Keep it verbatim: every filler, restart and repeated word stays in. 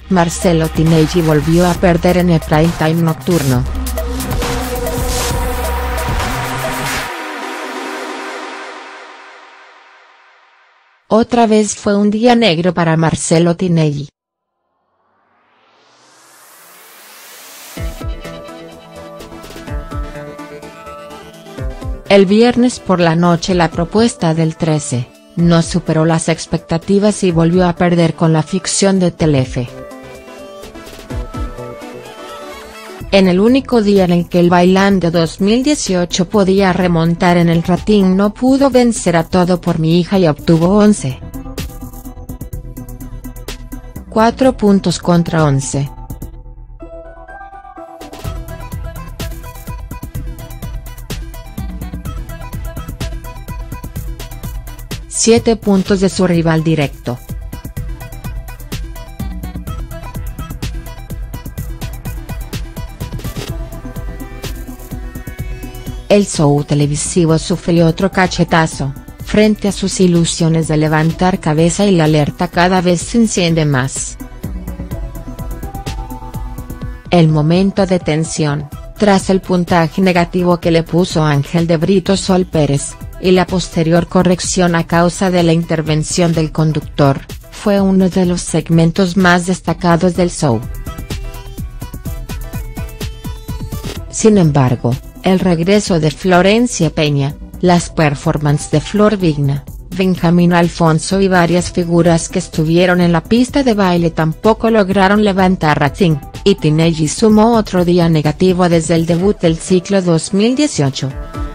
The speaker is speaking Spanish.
Marcelo Tinelli volvió a perder en el prime time nocturno. Otra vez fue un día negro para Marcelo Tinelli. El viernes por la noche la propuesta del trece, no superó las expectativas y volvió a perder con la ficción de Telefe. En el único día en el que el Bailando dos mil dieciocho podía remontar en el rating no pudo vencer a Todo por mi hija y obtuvo once. Cuatro puntos contra once. Siete puntos de su rival directo. El show televisivo sufrió otro cachetazo, frente a sus ilusiones de levantar cabeza y la alerta cada vez se enciende más. El momento de tensión, tras el puntaje negativo que le puso Ángel de Brito Sol Pérez, y la posterior corrección a causa de la intervención del conductor, fue uno de los segmentos más destacados del show. Sin embargo, el regreso de Florencia Peña, las performances de Flor Vigna, Benjamín Alfonso y varias figuras que estuvieron en la pista de baile tampoco lograron levantar rating, y Tinelli sumó otro día negativo desde el debut del ciclo dos mil dieciocho.